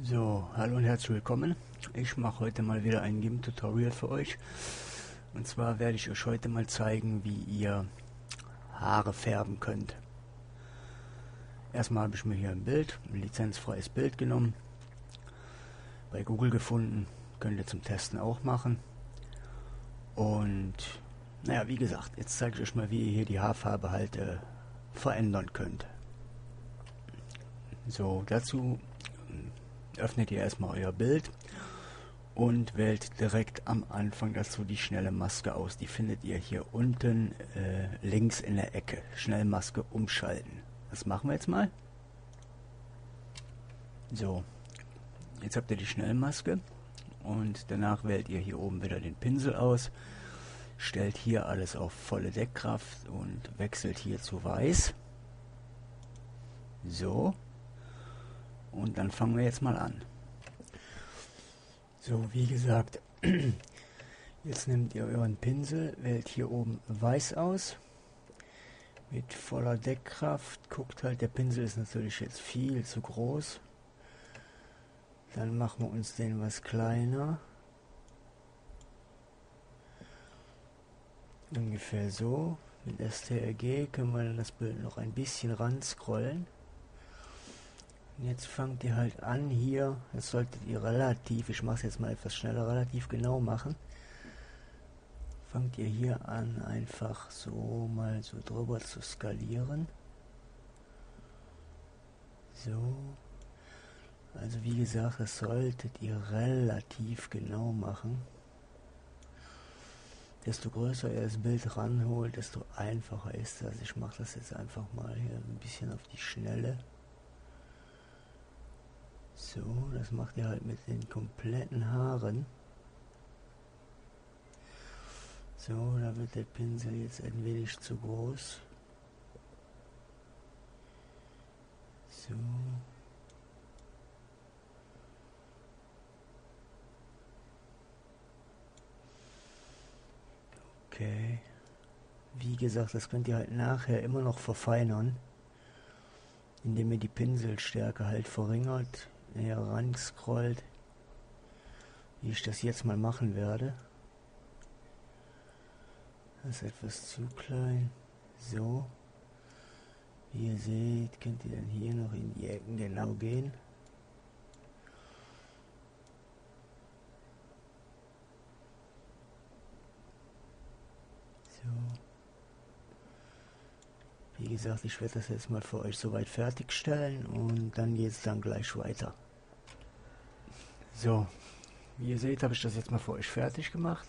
So, hallo und herzlich willkommen. Ich mache heute mal wieder ein GIMP-Tutorial für euch. Und zwar werde ich euch heute mal zeigen, wie ihr Haare färben könnt. Erstmal habe ich mir hier ein lizenzfreies Bild genommen. Bei Google gefunden. Könnt ihr zum Testen auch machen. Und naja, wie gesagt, jetzt zeige ich euch mal, wie ihr hier die Haarfarbe halt verändern könnt. So, dazu öffnet ihr erstmal euer Bild und wählt direkt am Anfang dazu die schnelle Maske aus. Die findet ihr hier unten links in der Ecke. Schnellmaske umschalten. Das machen wir jetzt mal. So, jetzt habt ihr die Schnellmaske und danach wählt ihr hier oben wieder den Pinsel aus. Stellt hier alles auf volle Deckkraft und wechselt hier zu weiß. So. Und dann fangen wir jetzt mal an. So, wie gesagt, jetzt nehmt ihr euren Pinsel, wählt hier oben weiß aus. Mit voller Deckkraft. Guckt halt, der Pinsel ist natürlich jetzt viel zu groß. Dann machen wir uns den was kleiner. Ungefähr so. Mit STRG können wir dann das Bild noch ein bisschen ran scrollen. Jetzt fangt ihr halt an hier, das solltet ihr relativ, ich mache es jetzt mal etwas schneller, relativ genau machen. Fangt ihr hier an, einfach so mal so drüber zu skalieren. So. Also wie gesagt, das solltet ihr relativ genau machen. Desto größer ihr das Bild ranholt, desto einfacher ist das. Ich mache das jetzt einfach mal hier ein bisschen auf die Schnelle. So, das macht ihr halt mit den kompletten Haaren. So, da wird der Pinsel jetzt ein wenig zu groß. So. Okay. Wie gesagt, das könnt ihr halt nachher immer noch verfeinern, indem ihr die Pinselstärke halt verringert, näher ran scrollt, wie ich das jetzt mal machen werde. Das ist etwas zu klein. So. Wie ihr seht, könnt ihr dann hier noch in die Ecken genau gehen. So. Wie gesagt, ich werde das jetzt mal für euch soweit fertigstellen und dann geht es dann gleich weiter. So, wie ihr seht, habe ich das jetzt mal für euch fertig gemacht.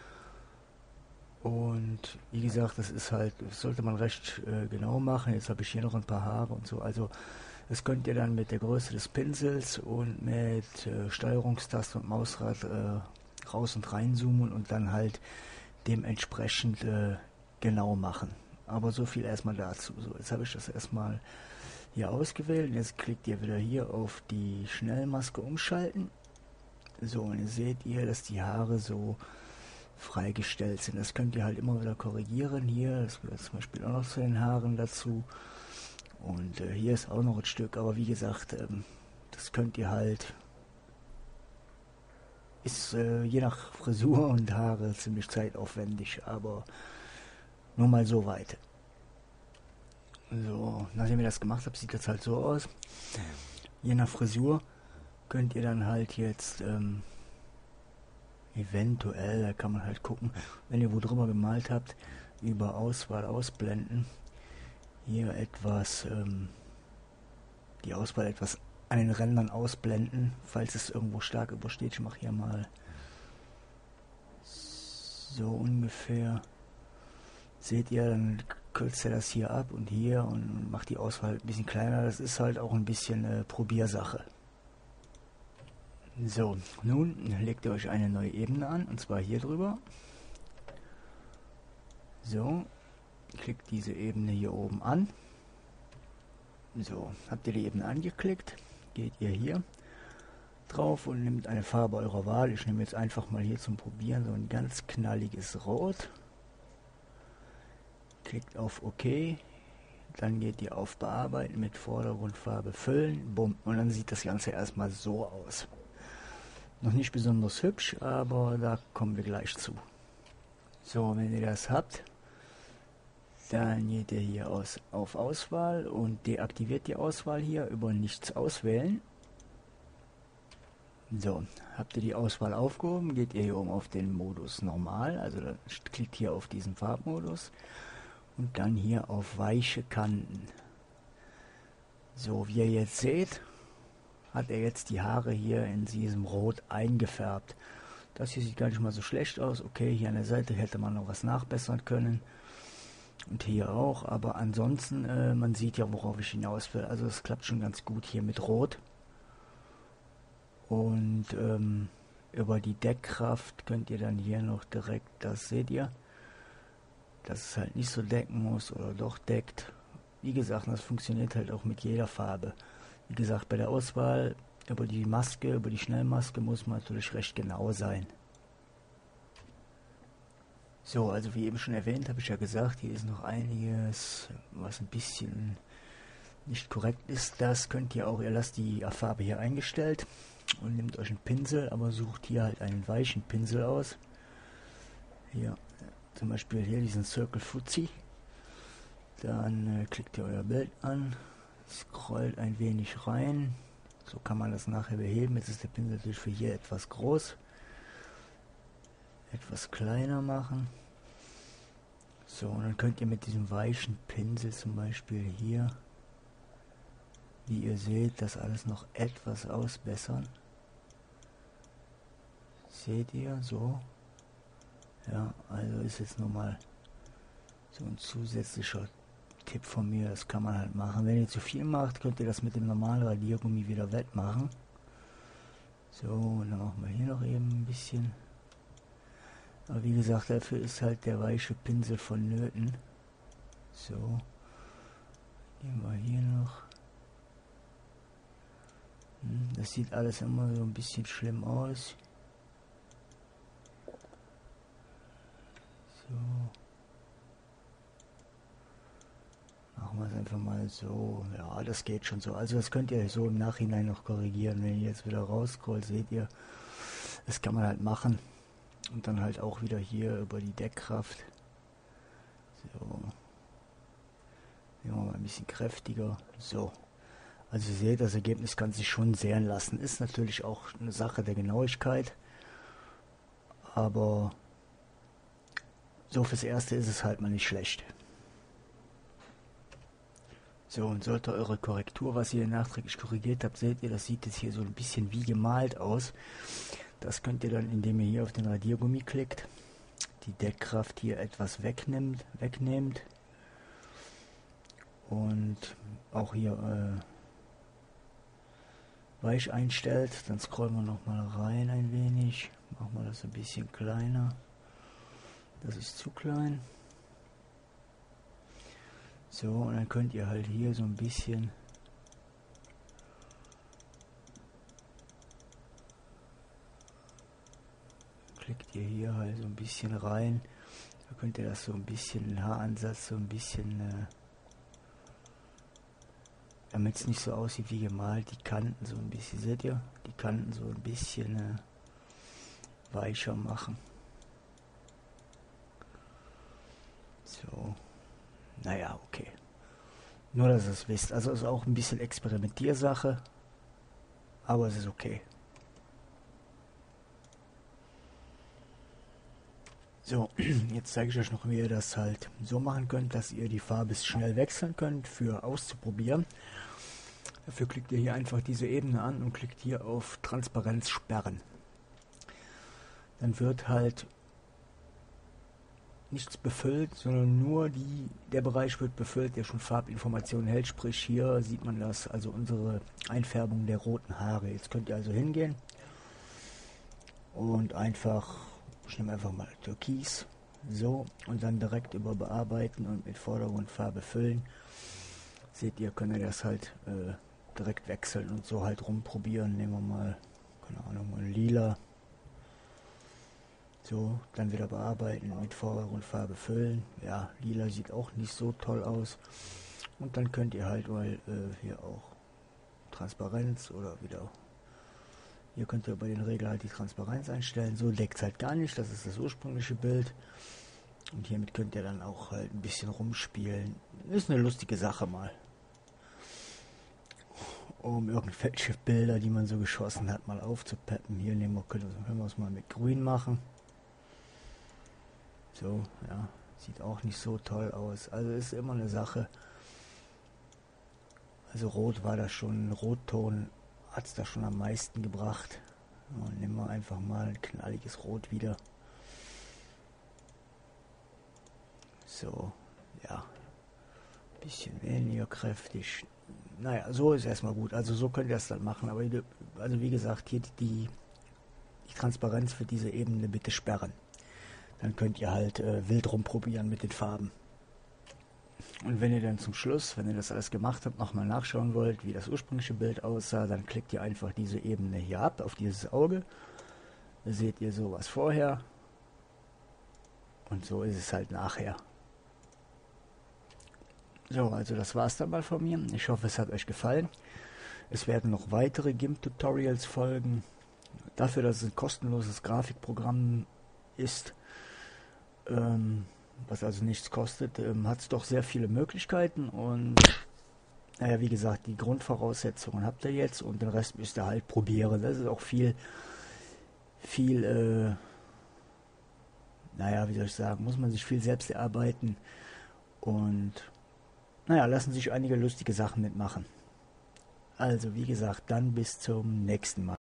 Und wie gesagt, das ist halt, das sollte man recht genau machen. Jetzt habe ich hier noch ein paar Haare und so. Also das könnt ihr dann mit der Größe des Pinsels und mit Steuerungstaste und Mausrad raus und reinzoomen und dann halt dementsprechend genau machen. Aber so viel erstmal dazu. So, jetzt habe ich das erstmal hier ausgewählt. Und jetzt klickt ihr wieder hier auf die Schnellmaske umschalten. So, und jetzt seht ihr, dass die Haare so freigestellt sind. Das könnt ihr halt immer wieder korrigieren. Hier, das gehört zum Beispiel auch noch zu den Haaren dazu. Und hier ist auch noch ein Stück, aber wie gesagt, das könnt ihr halt, ist je nach Frisur und Haare ziemlich zeitaufwendig, aber nur mal so weit. So, nachdem ihr das gemacht habt, sieht das halt so aus. Je nach Frisur könnt ihr dann halt jetzt eventuell, da kann man halt gucken, wenn ihr wo drüber gemalt habt, über Auswahl ausblenden. Hier etwas, die Auswahl etwas an den Rändern ausblenden, falls es irgendwo stark übersteht. Ich mache hier mal so ungefähr. Seht ihr, dann kürzt ihr das hier ab und hier und macht die Auswahl ein bisschen kleiner. Das ist halt auch ein bisschen Probiersache. So, nun legt ihr euch eine neue Ebene an, und zwar hier drüber. So, klickt diese Ebene hier oben an. So, habt ihr die Ebene angeklickt, geht ihr hier drauf und nehmt eine Farbe eurer Wahl. Ich nehme jetzt einfach mal hier zum Probieren so ein ganz knalliges Rot. Klickt auf OK, Dann geht ihr auf Bearbeiten mit Vordergrundfarbe füllen, bumm, und dann sieht das Ganze erstmal so aus. Noch nicht besonders hübsch, aber da kommen wir gleich zu. So, wenn ihr das habt, dann geht ihr hier auf Auswahl und deaktiviert die Auswahl hier über Nichts auswählen. So, habt ihr die Auswahl aufgehoben, geht ihr hier oben auf den Modus Normal, also dann klickt hier auf diesen Farbmodus und dann hier auf weiche Kanten. So, wie ihr jetzt seht, hat er jetzt die Haare hier in diesem Rot eingefärbt. Das hier sieht gar nicht mal so schlecht aus. Okay, hier an der Seite hätte man noch was nachbessern können. Und hier auch, aber ansonsten, man sieht ja, worauf ich hinaus will. Also es klappt schon ganz gut hier mit Rot. Und über die Deckkraft könnt ihr dann hier noch direkt, das seht ihr, dass es halt nicht so decken muss oder doch deckt. Wie gesagt, das funktioniert halt auch mit jeder Farbe. Wie gesagt, bei der Auswahl über die Maske, über die Schnellmaske muss man natürlich recht genau sein. So, also wie eben schon erwähnt, habe ich ja gesagt, hier ist noch einiges, was ein bisschen nicht korrekt ist. Das könnt ihr auch, ihr lasst die Farbe hier eingestellt und nehmt euch einen Pinsel, aber sucht hier halt einen weichen Pinsel aus. Hier, zum Beispiel hier diesen Circle Fuzzy. Dann klickt ihr euer Bild an, scrollt ein wenig rein. So kann man das nachher beheben. Jetzt ist der Pinsel natürlich für hier etwas groß. Etwas kleiner machen. So, und dann könnt ihr mit diesem weichen Pinsel zum Beispiel hier, wie ihr seht, das alles noch etwas ausbessern. Seht ihr, so. Ja, also ist jetzt nochmal so ein zusätzlicher Tipp von mir, das kann man halt machen. Wenn ihr zu viel macht, könnt ihr das mit dem normalen Radiergummi wieder wettmachen. So, und dann machen wir hier noch eben ein bisschen. Aber wie gesagt, dafür ist halt der weiche Pinsel vonnöten. So, nehmen wir hier noch. Das sieht alles immer so ein bisschen schlimm aus. So. Machen wir es einfach mal so. Ja, das geht schon so. Also das könnt ihr so im Nachhinein noch korrigieren. Wenn ihr jetzt wieder rausscrollt, seht ihr, das kann man halt machen. Und dann halt auch wieder hier über die Deckkraft. So. Nehmen wir mal ein bisschen kräftiger. So. Also ihr seht, das Ergebnis kann sich schon sehen lassen. Ist natürlich auch eine Sache der Genauigkeit. Aber so fürs Erste ist es halt mal nicht schlecht. So, und sollte eure Korrektur, was ihr nachträglich korrigiert habt, seht ihr, das sieht jetzt hier so ein bisschen wie gemalt aus. Das könnt ihr dann, indem ihr hier auf den Radiergummi klickt, die Deckkraft hier etwas wegnehmt und auch hier weich einstellt. Dann scrollen wir nochmal rein ein wenig, machen wir das ein bisschen kleiner. Das ist zu klein. So, und dann könnt ihr halt hier so ein bisschen klickt ihr hier halt so ein bisschen rein. Da könnt ihr das so ein bisschen, den Haaransatz so ein bisschen, damit es nicht so aussieht wie gemalt, die Kanten so ein bisschen, seht ihr? Die Kanten so ein bisschen weicher machen. So. Naja, okay. Nur, dass ihr es wisst. Also ist auch ein bisschen Experimentiersache. Aber es ist okay. So, jetzt zeige ich euch noch, wie ihr das halt so machen könnt, dass ihr die Farbe schnell wechseln könnt für auszuprobieren. Dafür klickt ihr hier einfach diese Ebene an und klickt hier auf Transparenz sperren. Dann wird halt nichts befüllt, sondern nur der Bereich wird befüllt, der schon Farbinformationen hält. Sprich, hier sieht man das, also unsere Einfärbung der roten Haare. Jetzt könnt ihr also hingehen und einfach, ich nehme einfach mal Türkis, so, und dann direkt über Bearbeiten und mit Vordergrundfarbe füllen. Seht ihr, könnt ihr das halt direkt wechseln und so halt rumprobieren. Nehmen wir mal, keine Ahnung, mal lila. So, dann wieder bearbeiten, mit Vordergrundfarbe füllen. Ja, lila sieht auch nicht so toll aus. Und dann könnt ihr halt mal hier auch Transparenz oder wieder. Hier könnt ihr bei den Regeln halt die Transparenz einstellen. So deckt es halt gar nicht, das ist das ursprüngliche Bild. Und hiermit könnt ihr dann auch halt ein bisschen rumspielen. Ist eine lustige Sache mal. Um irgendwelche Bilder, die man so geschossen hat, mal aufzupeppen. Hier können wir es mal mit Grün machen. So, ja, sieht auch nicht so toll aus. Also ist immer eine Sache. Also Rot war das schon, Rotton hat es da schon am meisten gebracht. Und nehmen wir einfach mal ein knalliges Rot wieder. So, ja, bisschen weniger kräftig. Naja, so ist erstmal gut. Also so könnt ihr das dann machen. Aber also wie gesagt, hier die Transparenz für diese Ebene bitte sperren. Dann könnt ihr halt wild rumprobieren mit den Farben. Und wenn ihr dann zum Schluss, wenn ihr das alles gemacht habt, nochmal nachschauen wollt, wie das ursprüngliche Bild aussah, dann klickt ihr einfach diese Ebene hier ab, auf dieses Auge. Da seht ihr sowas vorher. Und so ist es halt nachher. So, also das war's dann mal von mir. Ich hoffe, es hat euch gefallen. Es werden noch weitere GIMP-Tutorials folgen. Dafür, dass es ein kostenloses Grafikprogramm ist, was also nichts kostet, hat es doch sehr viele Möglichkeiten. Und naja, wie gesagt, die Grundvoraussetzungen habt ihr jetzt und den Rest müsst ihr halt probieren. Das ist auch viel, naja, wie soll ich sagen, muss man sich viel selbst erarbeiten. Und naja, lassen sich einige lustige Sachen mitmachen. Also wie gesagt, dann bis zum nächsten Mal.